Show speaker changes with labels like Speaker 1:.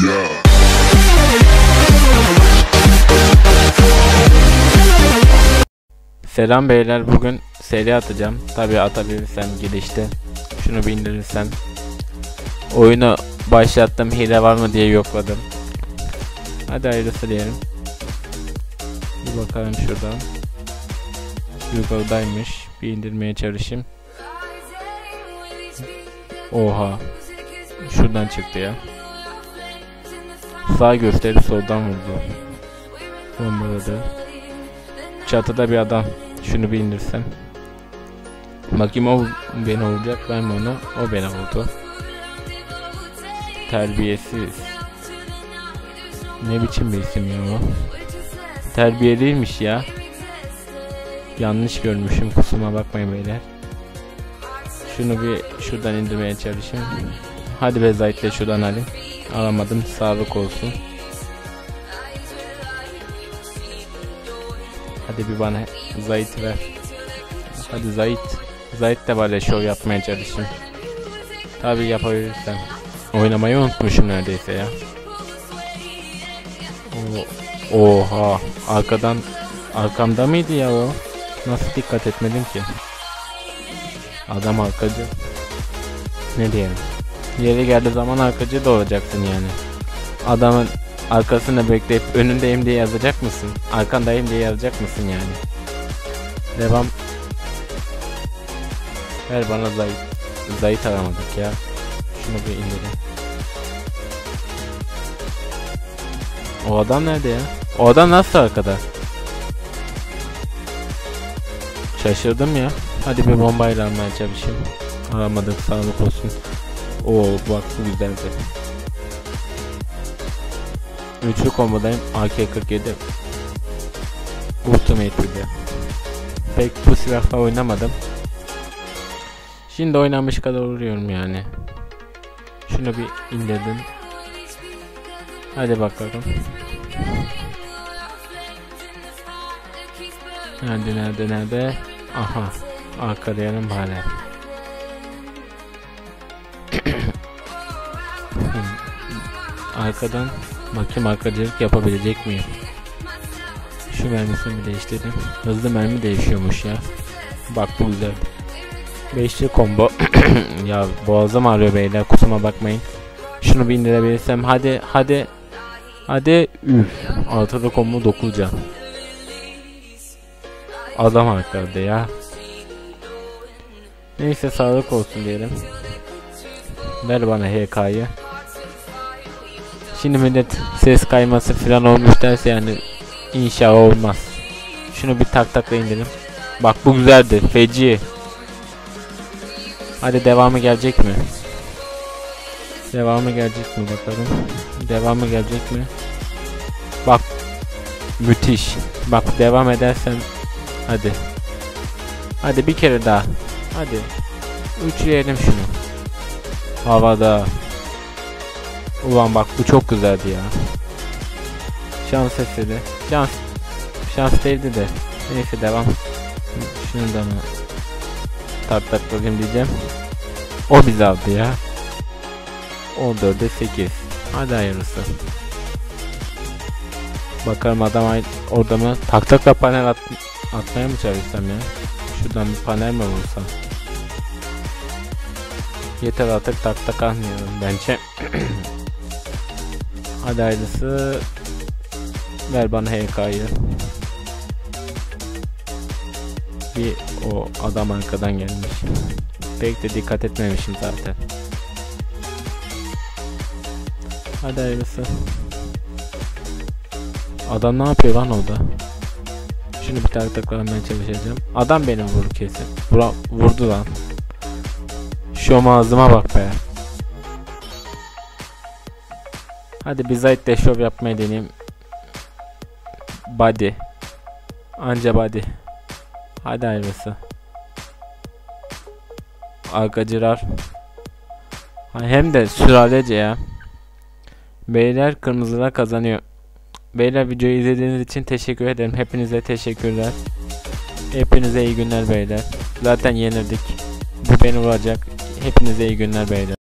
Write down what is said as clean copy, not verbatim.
Speaker 1: Selam beyler, bugün seri atacağım. Tabi atabilirsem girişte. Şunu bir indirirsem. Oyunu başlattım, hile var mı diye yokladım. Hadi hayırlısı diyelim. Bir bakalım şuradan. Yukarıdaymış. Bir indirmeye çalışayım. Oha. Şuradan çıktı ya. Sağ gösterip soldan vurdu. Bombaladı. Çatıda bir adam. Şunu bir indirsem. Bakayım o beni vuracak, ben mi ona? O beni vurdu. Terbiyesiz. Ne biçim bir isim ya o? Terbiyeliymiş ya. Yanlış görmüşüm, kusuruma bakmayın beyler. Şunu bir şuradan indirmeye çalışayım. Hadi be Zahit'le şuradan alayım. Alamadım, sağlık olsun. Hadi bir bana Zahit ver. Hadi Zahit. Zahit de böyle şov yapmaya çalışayım. Tabi yapabilirsem. Oynamayı unutmuşum neredeyse ya. Oha. Arkamda mıydı ya o? Nasıl dikkat etmedim ki? Adam arkacı. Ne diyelim? Yeri geldiği zaman arkacı da olacaksın yani. Adamın arkasını bekleyip önündeyim diye yazacak mısın? Arkandayım diye yazacak mısın yani? Devam. Ver bana Zahit. Zahit aramadık ya. Şunu bir indirelim. O adam nerede ya? O adam nasıl arkada? Şaşırdım ya. Hadi bir bombayla almaya çalışayım. Aramadık, sağlık olsun. Oo bak bu güzeldi. Üçlü kombodayım. AK-47 Ultimate video. Pek bu silahla oynamadım. Şimdi oynamış kadar oluyorum yani. Şunu bir indirdim. Hadi bakalım. Nerede? Aha. Arkalayanım hala. Arkadan bakayım arkacılık yapabilecek miyim? Şu mermisini bir değiştirdim. Hızlı mermi değişiyormuş ya. Bak bu güzel. 5'li combo. Ya boğazım ağrıyor beyler, kusuruma bakmayın. Şunu bir indirebilirsem hadi. Üf. Altılı combo 9 can. Adam arkada ya. Neyse sağlık olsun diyelim. Ver bana HK'yı. Şimdi millet ses kayması falan olmuş derse yani inşallah olmaz. Şunu bir takla indirelim. Bak bu güzeldi. Feci. Hadi devamı gelecek mi? Devamı gelecek mi bakalım. Devamı gelecek mi? Bak. Müthiş. Bak devam edersen hadi. Hadi bir kere daha. Hadi. Üçleyelim şunu. Havada. Ulan bak bu çok güzeldi ya. Şans eseri. Şans değildi de. Neyse devam. Şunu da mı taklayayım diyeceğim. O bizi aldı ya. 14'e 8. Hadi hayırlısı. Bakalım adam orada mı? Takla panel atmaya mı çalışsam ya? Şuradan bir panel mi vursam? Yeter artık takla almayalım bence. Hadi hayırlısı. Ver bana HK'yı. Bir o adam arkadan gelmiş. Pek de dikkat etmemişim zaten. Hadi hayırlısı. Adam ne yapıyor lan orada? Şunu bir taklamaya çalışacağım. Adam beni vurdu kesin. Vurdu lan. Şu ağzıma bak be. Hadi bir Zahit'le şov yapmayı deneyeyim. Body. Anca body. Hadi hayırlısı. Arkacılar. Hem de süralece ya. Beyler kırmızılar kazanıyor. Beyler videoyu izlediğiniz için teşekkür ederim. Hepinize teşekkürler. Hepinize iyi günler beyler. Zaten yenildik. Bu beni vuracak. Hepinize iyi günler beyler.